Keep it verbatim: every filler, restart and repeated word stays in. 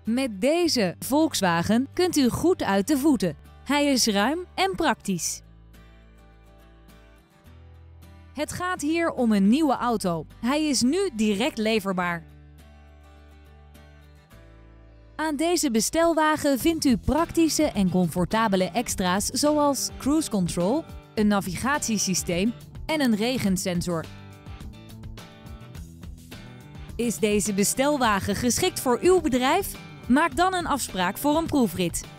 Met deze Volkswagen kunt u goed uit de voeten. Hij is ruim en praktisch. Het gaat hier om een nieuwe auto. Hij is nu direct leverbaar. Aan deze bestelwagen vindt u praktische en comfortabele extra's zoals cruise control, een navigatiesysteem en een regensensor. Is deze bestelwagen geschikt voor uw bedrijf? Maak dan een afspraak voor een proefrit.